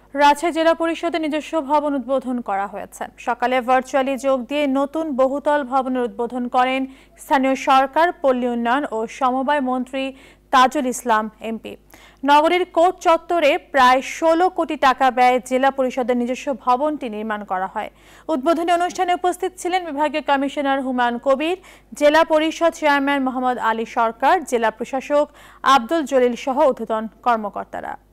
রাজশাহী জেলা পরিষদের নিজস্ব ভবন উদ্বোধন করা হয়েছে। সকালে ভার্চুয়ালি যোগ দিয়ে নতুন বহুতল ভবনের উদ্বোধন করেন স্থানীয় সরকার, পল্লী উন্নয়ন ও সমবায় মন্ত্রী তাজুল ইসলাম এমপি। নগরীর কোর্ট চত্বরে প্রায় ১৬ কোটি টাকা ব্যয়ে জেলা পরিষদের নিজস্ব ভবনটি নির্মাণ করা হয়। উদ্বোধনী অনুষ্ঠানে উপস্থিত ছিলেন বিভাগীয় কমিশনার হুমায়ুন কবির, জেলা পরিষদ চেয়ারম্যান মোহাম্মদ আলী সরকার, জেলা প্রশাসক আব্দুল জলিল সহ ঊর্ধ্বতন কর্মকর্তারা।